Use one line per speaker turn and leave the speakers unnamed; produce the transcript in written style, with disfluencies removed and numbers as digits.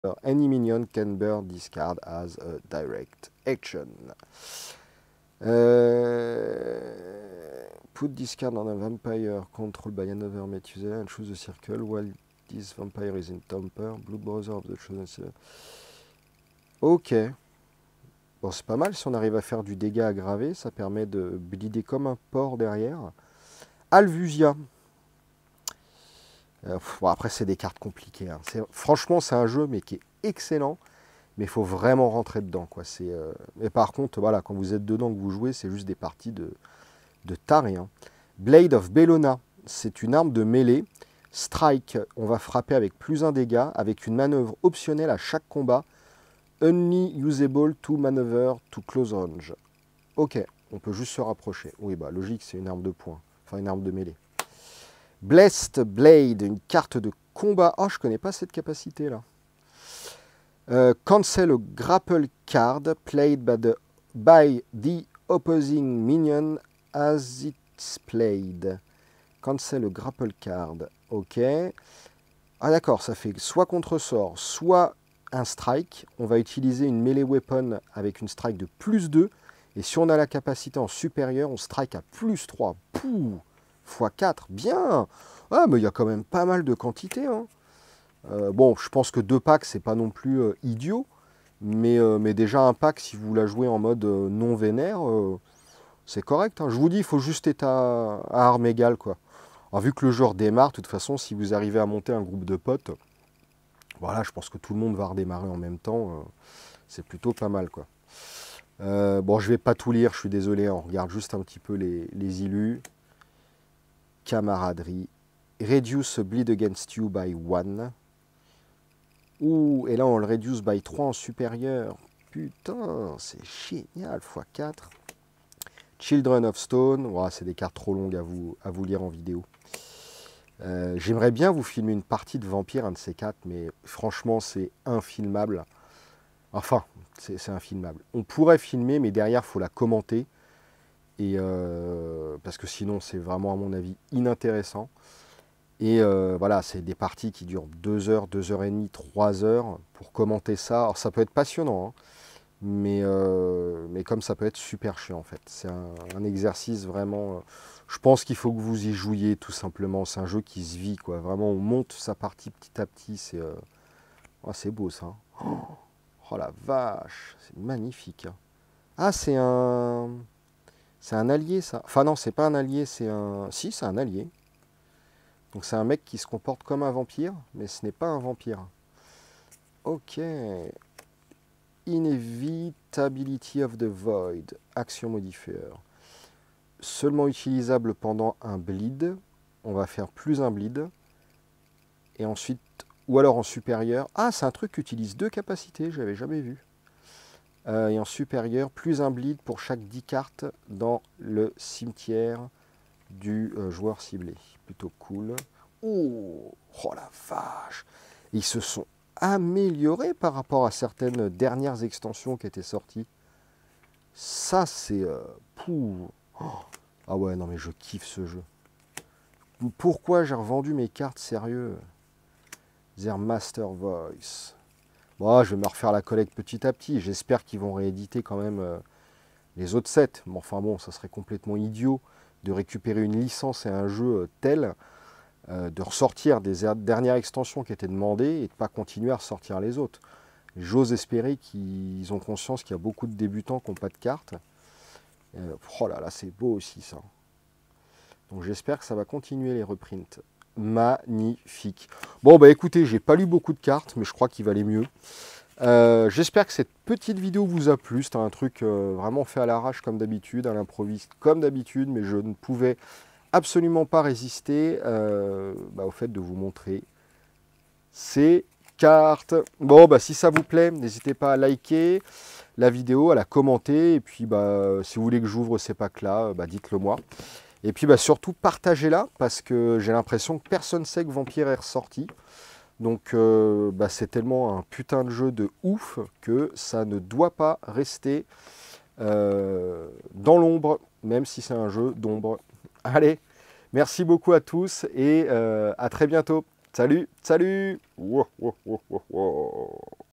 Any minion can burn this card as a direct action. Put this card on a vampire controlled by another Methuselah and choose a circle while this vampire is in temper. Blue Brother of the Chosen. Ok. Bon, c'est pas mal si on arrive à faire du dégât aggravé. Ça permet de bleeder comme un porc derrière. Alvusia. Bon, après, c'est des cartes compliquées. Hein. Franchement, c'est un jeu mais qui est excellent. Mais il faut vraiment rentrer dedans. Quoi. Mais par contre, voilà, quand vous êtes dedans, que vous jouez, c'est juste des parties de taré. Hein. Blade of Bellona, c'est une arme de mêlée. Strike, on va frapper avec plus un dégât, avec une manœuvre optionnelle à chaque combat. Only usable to maneuver to close range. Ok, on peut juste se rapprocher. Oui, bah logique, c'est une arme de poing. Enfin, une arme de mêlée. Blessed Blade, une carte de combat. Oh, je connais pas cette capacité-là. Cancel a grapple card played by the opposing minion as it's played. Cancel a grapple card. Ok. Ah d'accord, ça fait soit contre-sort, soit un strike. On va utiliser une melee weapon avec une strike de plus 2. Et si on a la capacité en supérieur, on strike à plus 3. Pouh, x4, bien. Ah, mais il y a quand même pas mal de quantité. Hein. Bon, je pense que 2 packs, c'est pas non plus idiot. Mais déjà un pack, si vous la jouez en mode non vénère, c'est correct. Hein. Je vous dis, il faut juste être à armes égales, quoi. Alors, vu que le jeu redémarre, de toute façon, si vous arrivez à monter un groupe de potes, voilà, je pense que tout le monde va redémarrer en même temps. C'est plutôt pas mal, quoi. Bon, je vais pas tout lire, je suis désolé. On regarde juste un petit peu les illus. Camaraderie. Reduce bleed against you by 1. Ouh, et là, on le reduce by 3 en supérieur. Putain, c'est génial, x4. Children of Stone. Wow, c'est des cartes trop longues à vous lire en vidéo. J'aimerais bien vous filmer une partie de Vampire, un de ces 4, mais franchement, c'est infilmable. Enfin, c'est infilmable. On pourrait filmer, mais derrière, il faut la commenter. Et parce que sinon, c'est vraiment, à mon avis, inintéressant. Et voilà, c'est des parties qui durent 2 heures, 2 heures et demie, 3 heures pour commenter ça. Alors, ça peut être passionnant, hein, mais comme ça peut être super chiant, en fait. C'est un exercice vraiment... je pense qu'il faut que vous y jouiez, tout simplement. C'est un jeu qui se vit, quoi. Vraiment, on monte sa partie petit à petit. C'est beau, ça. Oh la vache, c'est magnifique. Hein. Ah, c'est un allié, ça. Enfin non, c'est pas un allié, c'est un... Si, c'est un allié. Donc c'est un mec qui se comporte comme un vampire, mais ce n'est pas un vampire. Ok. Inevitability of the Void. Action modifieur. Seulement utilisable pendant un bleed. On va faire plus un bleed. Et ensuite, ou alors en supérieur. Ah, c'est un truc qui utilise 2 capacités, j'avais jamais vu. Et en supérieur, plus un bleed pour chaque 10 cartes dans le cimetière du joueur ciblé. Plutôt cool. Oh la vache! Ils se sont améliorés par rapport à certaines dernières extensions qui étaient sorties. Ça, c'est... Ah ouais, non mais je kiffe ce jeu. Pourquoi j'ai revendu mes cartes, sérieux? Their Master Voice. Bon, je vais me refaire la collecte petit à petit. J'espère qu'ils vont rééditer quand même les autres sets. Mais enfin bon, ça serait complètement idiot de récupérer une licence et un jeu tel, de ressortir des dernières extensions qui étaient demandées et de ne pas continuer à ressortir les autres. J'ose espérer qu'ils ont conscience qu'il y a beaucoup de débutants qui n'ont pas de cartes. Oh là là, c'est beau aussi ça. Donc j'espère que ça va continuer les reprints. Magnifique. Bon bah écoutez, j'ai pas lu beaucoup de cartes, mais je crois qu'il valait mieux. J'espère que cette petite vidéo vous a plu. C'était un truc vraiment fait à l'arrache comme d'habitude, à l'improviste comme d'habitude, mais je ne pouvais absolument pas résister au fait de vous montrer ces cartes. Bon bah si ça vous plaît, n'hésitez pas à liker la vidéo, à la commenter, et puis si vous voulez que j'ouvre ces packs là, dites-le moi. Et puis surtout partagez-la, parce que j'ai l'impression que personne ne sait que Vampire est ressorti. Donc c'est tellement un putain de jeu de ouf que ça ne doit pas rester dans l'ombre, même si c'est un jeu d'ombre. Allez, merci beaucoup à tous et à très bientôt. Salut, salut. Wow, wow, wow, wow, wow.